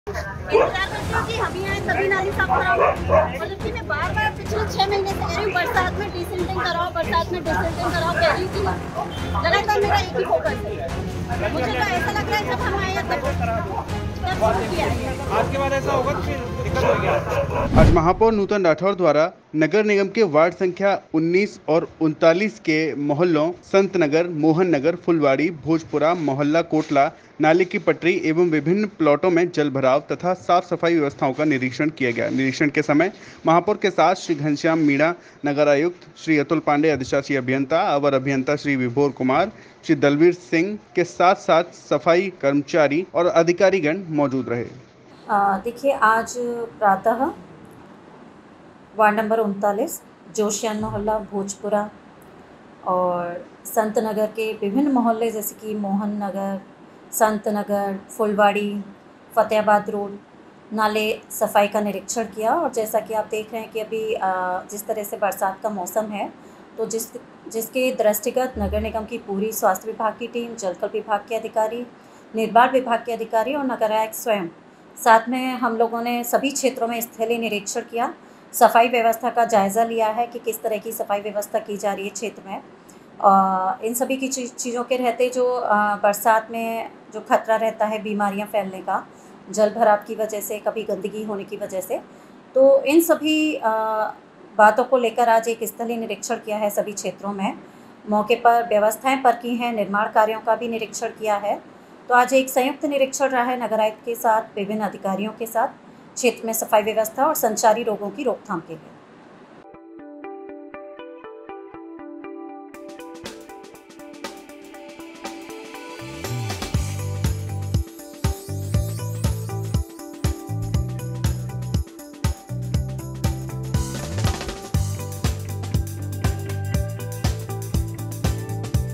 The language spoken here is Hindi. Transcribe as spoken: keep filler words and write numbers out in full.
इंतजार करती हूँ कि हम ही आए तभी नाली साफ कराओ, और जबकि मैं बार बार पिछले छह महीने से कह रही हूँ बरसात में डिसिल्टिंग कराओ, बरसात में डिसिल्टिंग कराओ कह रही थी। लगातार मेरा एक ही फोकस है। मुझे तो ऐसा लग रहा है जब हम आए हैं तब आज के बाद ऐसा होगा तो फिर दिक्कत होगी। आज महापौर नूतन राठौर द्वारा नगर निगम के वार्ड संख्या उन्नीस और उनतालीस के मोहल्लों संत नगर, मोहन नगर, फुलवाड़ी, भोजपुरा, मोहल्ला कोटला, नाले की पटरी एवं विभिन्न प्लॉटों में जल भराव तथा साफ सफाई व्यवस्थाओं का निरीक्षण किया गया। निरीक्षण के समय महापौर के साथ श्री घनश्याम मीणा, नगर आयुक्त श्री अतुल पांडे, अधिशासी अभियंता, अवर अभियंता श्री विभोर कुमार, श्री दलवीर सिंह के साथ साथ सफाई कर्मचारी और अधिकारीगण मौजूद रहे। देखिए, आज प्रातः वार्ड नंबर उनतालीस, जोशियान मोहल्ला, भोजपुरा और संत नगर के विभिन्न मोहल्ले जैसे कि मोहन नगर, संत नगर, फुलवाड़ी, फतेहाबाद रोड, नाले सफाई का निरीक्षण किया। और जैसा कि आप देख रहे हैं कि अभी जिस तरह से बरसात का मौसम है, तो जिस जिसके दृष्टिगत नगर निगम की पूरी स्वास्थ्य विभाग की टीम, जलकल विभाग के अधिकारी, निर्माण विभाग के अधिकारी और नगर आयुक्त स्वयं, साथ में हम लोगों ने सभी क्षेत्रों में स्थलीय निरीक्षण किया, सफाई व्यवस्था का जायज़ा लिया है कि किस तरह की सफाई व्यवस्था की जा रही है क्षेत्र में। आ, इन सभी की चीज़ों के रहते जो आ, बरसात में जो खतरा रहता है बीमारियां फैलने का, जल भराव की वजह से, कभी गंदगी होने की वजह से, तो इन सभी आ, बातों को लेकर आज एक स्थलीय निरीक्षण किया है सभी क्षेत्रों में। मौके पर व्यवस्थाएं परखी हैं, निर्माण कार्यों का भी निरीक्षण किया है। तो आज एक संयुक्त निरीक्षण रहा है नगर आयुक्त के साथ, विभिन्न अधिकारियों के साथ, क्षेत्र में सफाई व्यवस्था और संचारी रोगों की रोकथाम के लिए।